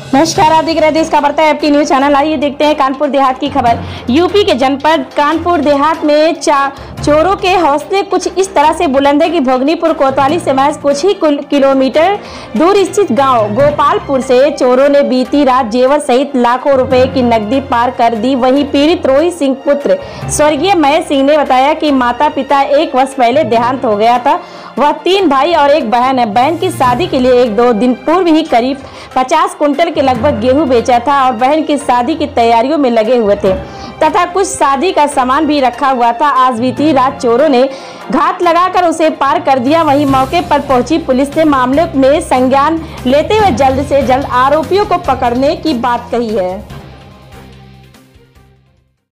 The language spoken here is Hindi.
नमस्कार, आप देख रहे हैं देश का बढ़ता है FT न्यूज चैनल। आइए देखते हैं कानपुर देहात की खबर। यूपी के जनपद कानपुर देहात में चोरों के हौसले कुछ इस तरह से बुलंद है कि भोगनीपुर कोतवाली से महज कुछ ही किलोमीटर दूर स्थित गांव गोपालपुर से चोरों ने बीती रात जेवर सहित लाखों रुपए की नकदी पार कर दी। वहीं पीड़ित रोहित सिंह पुत्र स्वर्गीय महेश सिंह ने बताया कि माता पिता 1 वर्ष पहले देहांत हो गया था। वह 3 भाई और 1 बहन है। बहन की शादी के लिए 1-2 दिन पूर्व ही करीब 50 कुंटल के लगभग गेहूं बेचा था और बहन की शादी की तैयारियों में लगे हुए थे तथा कुछ शादी का सामान भी रखा हुआ था। आज बीती रात चोरों ने घात लगाकर उसे पार कर दिया। वहीं मौके पर पहुंची पुलिस ने मामले में संज्ञान लेते हुए जल्द से जल्द आरोपियों को पकड़ने की बात कही है।